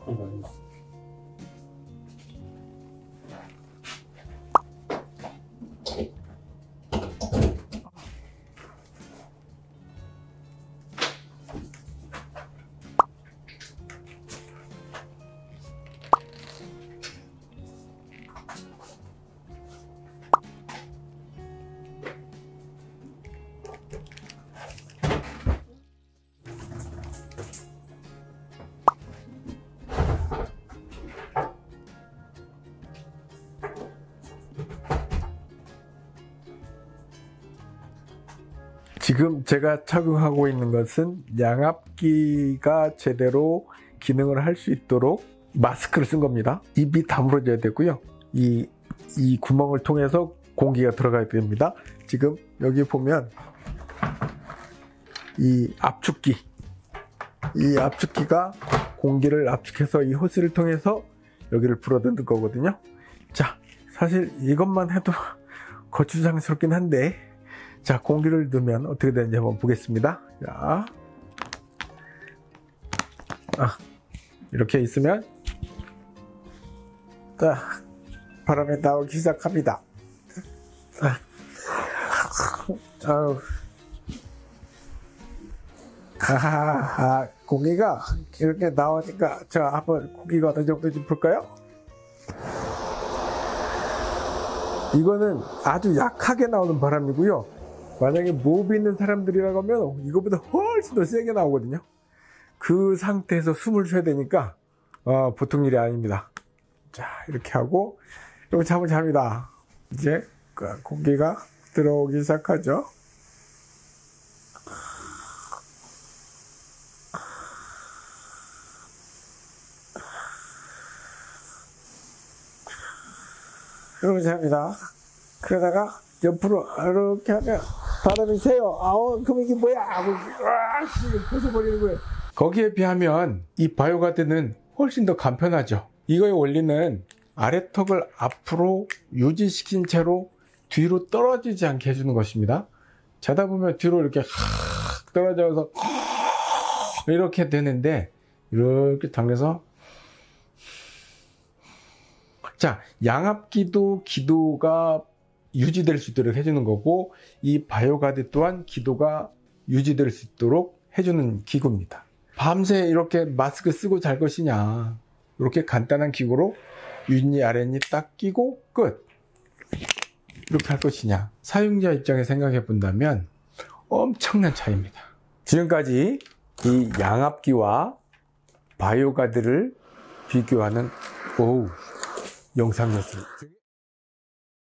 지금 제가 착용하고 있는 것은 양압기가 제대로 기능을 할 수 있도록 마스크를 쓴 겁니다. 입이 다물어져야 되고요. 이 구멍을 통해서 공기가 들어가야 됩니다. 지금 여기 보면 이 압축기가 공기를 압축해서 이 호스를 통해서 여기를 불어넣는 거거든요. 자, 사실 이것만 해도 거추장스럽긴 한데, 자, 공기를 넣으면 어떻게 되는지 한번 보겠습니다. 자, 이렇게 있으면 딱 바람이 나오기 시작합니다. 공기가 이렇게 나오니까, 자, 한번 공기가 어느 정도인지 볼까요? 이거는 아주 약하게 나오는 바람이고요. 만약에 모비 있는 사람들이라고 하면 이거보다 훨씬 더 세게 나오거든요. 그 상태에서 숨을 쉬어야 되니까 보통 일이 아닙니다. 자, 이렇게 하고 이렇게 잠을 잡니다. 이제 공기가 들어오기 시작하죠. 이렇게 잡니다. 그러다가 옆으로 이렇게 하면 바람이 새요. 그럼 이게 뭐야? 하고 벗어버리는 거예요. 거기에 비하면 이 바이오가드는 훨씬 더 간편하죠. 이거의 원리는 아래턱을 앞으로 유지시킨 채로 뒤로 떨어지지 않게 해주는 것입니다. 자다 보면 뒤로 이렇게 떨어져서 이렇게 되는데, 이렇게 당겨서, 자, 양압기도 기도가 유지될 수 있도록 해주는 거고, 이 바이오가드 또한 기도가 유지될 수 있도록 해주는 기구입니다. 밤새 이렇게 마스크 쓰고 잘 것이냐, 이렇게 간단한 기구로 윗니 아랫니 딱 끼고 끝, 이렇게 할 것이냐, 사용자 입장에 생각해 본다면 엄청난 차이입니다. 지금까지 이 양압기와 바이오가드를 비교하는 영상이었습니다.